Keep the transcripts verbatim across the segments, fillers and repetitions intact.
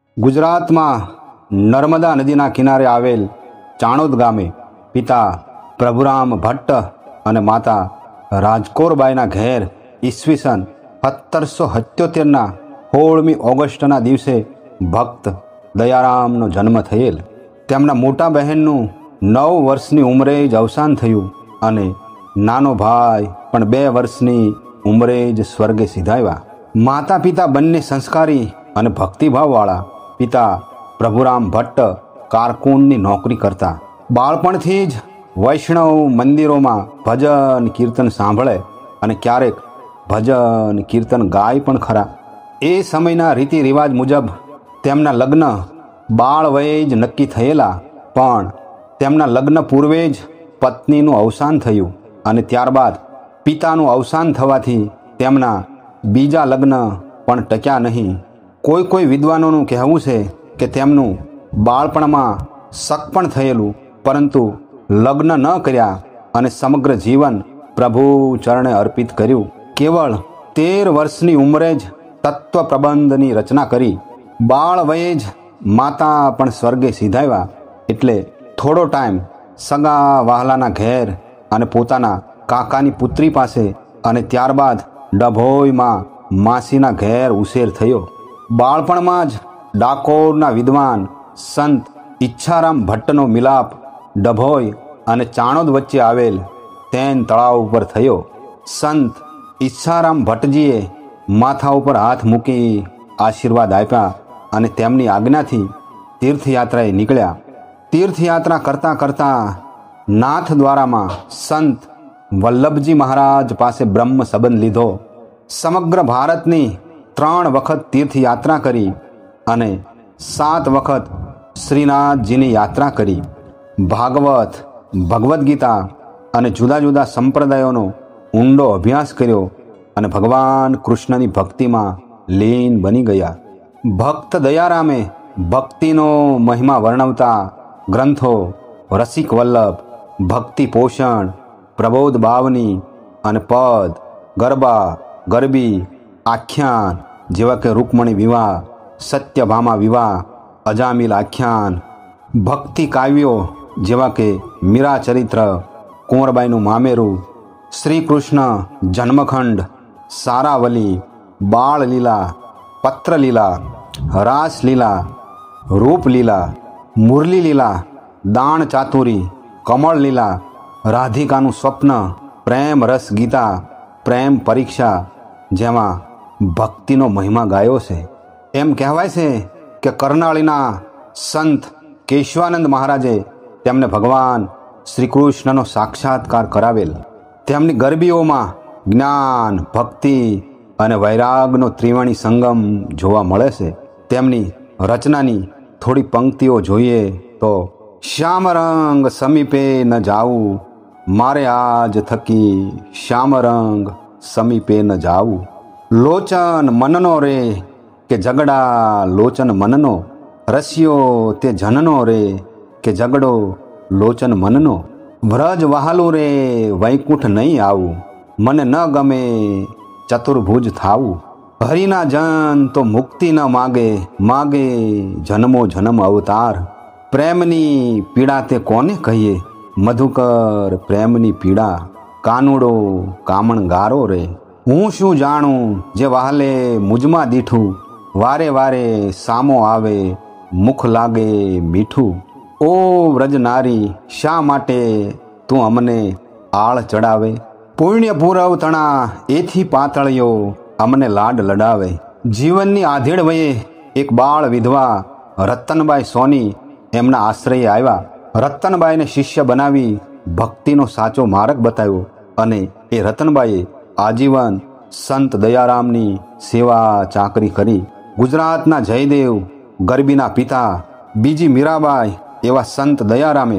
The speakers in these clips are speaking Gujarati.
ગુજરાતમાં નર્મદા નદીના કિનારે આવેલ ચાણોદ ગામે પિતા પ્રભુરામ ભટ્ટ અને માતા રાજકોરબાઈના ઘેર ઈસવીસન સત્તરસો સત્યોતેરના સોળમી ઓગસ્ટના દિવસે ભક્ત દયારામનો જન્મ થયેલ. તેમના મોટા બહેનનું નવ વર્ષની ઉંમરે જ અવસાન થયું અને નાનો ભાઈ પણ બે વર્ષની ઉંમરે જ સ્વર્ગે સિધાવ્યા. માતા પિતા બંને સંસ્કારી અને ભક્તિભાવવાળા. પિતા પ્રભુરામ ભટ્ટ કારકુનની નોકરી કરતા. બાળપણથી જ વૈષ્ણવ મંદિરોમાં ભજન કીર્તન સાંભળે અને ક્યારેક ભજન કીર્તન ગાય પણ ખરા. એ સમયના રીતિ રિવાજ મુજબ તેમના લગ્ન બાળ વયે જ નક્કી થયેલા, પણ તેમના લગ્ન પૂર્વે જ પત્નીનું અવસાન થયું અને ત્યારબાદ પિતાનું અવસાન થવાથી તેમના બીજા લગ્ન પણ ટક્યા નહીં. કોઈ કોઈ વિદ્વાનોનું કહેવું છે કે તેમનું બાળપણમાં સગપણ થયેલું, પરંતુ લગ્ન ન કર્યા અને સમગ્ર જીવન પ્રભુ ચરણે અર્પિત કર્યું. કેવળ તેર વર્ષની ઉંમરે જ તત્વ પ્રબંધની રચના કરી. બાળ વયે જ માતા પણ સ્વર્ગે સિધાવ્યા. એટલે થોડો ટાઈમ સગા વહાલાના ઘેર અને પોતાના કાકાની પુત્રી પાસે અને ત્યારબાદ ડભોઈમાં માસીના ઘેર ઉછેર થયો. બાળપણમાં જ ડાકોરના વિદ્વાન સંત ઈચ્છારામ ભટ્ટનો મિલાપ ડભોઈ અને ચાણોદ વચ્ચે આવેલ તેન તળાવ ઉપર થયો. સંત ઈચ્છારામ ભટ્ટજીએ માથા ઉપર હાથ મૂકી આશીર્વાદ આપ્યા અને તેમની આજ્ઞાથી તીર્થયાત્રાએ નીકળ્યા. તીર્થયાત્રા કરતાં કરતાં નાથ દ્વારામાં સંત વલ્લભજી મહારાજ પાસે બ્રહ્મ સંબંધ લીધો. સમગ્ર ભારતની ત્રણ વખત તીર્થયાત્રા કરી અને સાત વખત શ્રીનાથજીની યાત્રા કરી. ભાગવત, ભગવદ્ ગીતા અને જુદા જુદા સંપ્રદાયોનો ઊંડો અભ્યાસ કર્યો અને ભગવાન કૃષ્ણની ભક્તિમાં લીન બની ગયા. ભક્ત દયારામે ભક્તિનો મહિમા વર્ણવતા ગ્રંથો રસિક વલ્લભ, ભક્તિ પોષણ, પ્રબોધ બાવની અને પદ, ગરબા, ગરબી, આખ્યાન જેવા કે રૂકમણી વિવાહ, સત્યભામા વિવાહ, અજામિલ આખ્યાન, ભક્તિ કાવ્યો જેવા કે મીરા ચરિત્ર, કુંવરબાઈનું મામેરું, શ્રી કૃષ્ણ જન્મખંડ, સારાવલી, બાળલીલા, પત્રલીલા, રાસલીલા, રૂપલીલા, મુરલીલીલા, દાણ ચાતુરી, કમળલીલા, રાધિકાનું સ્વપ્ન, પ્રેમ રસ ગીતા, પ્રેમ પરીક્ષા જેમાં ભક્તિનો મહિમા ગાયો છે. એમ કહેવાય છે કે કરનાળીના સંત કેશવાનંદ મહારાજે તેમને ભગવાન શ્રી કૃષ્ણનો સાક્ષાત્કાર કરાવેલ. તેમની ગરબીઓમાં જ્ઞાન, ભક્તિ અને વૈરાગનો ત્રિવેણી સંગમ જોવા મળે છે. તેમની રચનાની થોડી પંક્તિઓ જોઈએ તો: શ્યામરંગ સમીપે ન જાવું, મારે આજ થકી શ્યામરંગ સમીપે ન જાવું. લોચન મનનો રે કે ઝગડા લોચન મનનો, રસ્યો તે જનનો રે કે ઝગડો લોચન મનનો. વ્રજ વહાલું રે વૈકુંઠ નહીં આવું, મને ન ગમે ચતુર્ભુજ થાવું. હરિના જન તો મુક્તિ ન માગે, માગે જન્મો જન્મ અવતાર. પ્રેમની પીડા તે કોને કહીએ, મધુકર પ્રેમની પીડા. કાનુડો કામણ ગારો રે, હું શું જાણું જે વહાલે મુજમાં દીઠું. વારે વારે સામો આવે મુખ લાગે મીઠું. ઓ વ્રજ નારી શા માટે તું અમને આળ ચડાવે, પુણ્ય પૂરવ તણા એથી પાતળિયો અમને લાડ લડાવે. જીવનની આધેડ વયે એક બાળ વિધવા રતનબાઈ સોની એમના આશ્રયે આવ્યા. રતનબાઈને શિષ્ય બનાવી ભક્તિનો સાચો માર્ગ બતાવ્યો અને એ રતનબાઈએ આજીવન સંત દયારામની સેવા ચાકરી કરી. ગુજરાતના જયદેવ ગરબીના પિતા બીજી મીરાબાઈ એવા સંત દયારામે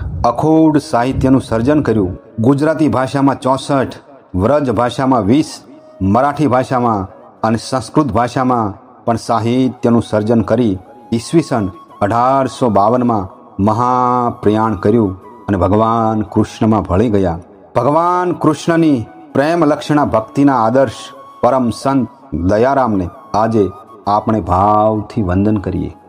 અખૂડ સાહિત્યનું સર્જન કર્યું. ગુજરાતી ભાષામાં ચોસઠ, વ્રજ ભાષામાં વીસ, મરાઠી ભાષામાં અને સંસ્કૃત ભાષામાં પણ સાહિત્યનું સર્જન કરી ઈસવીસન અઢારસો બાવનમાં મહાપ્રયાણ કર્યું અને ભગવાન કૃષ્ણમાં ભળી ગયા. ભગવાન કૃષ્ણની પ્રેમ લક્ષણા ભક્તિના આદર્શ પરમ સંત દયારામને આજે આપણે ભાવથી વંદન કરીએ.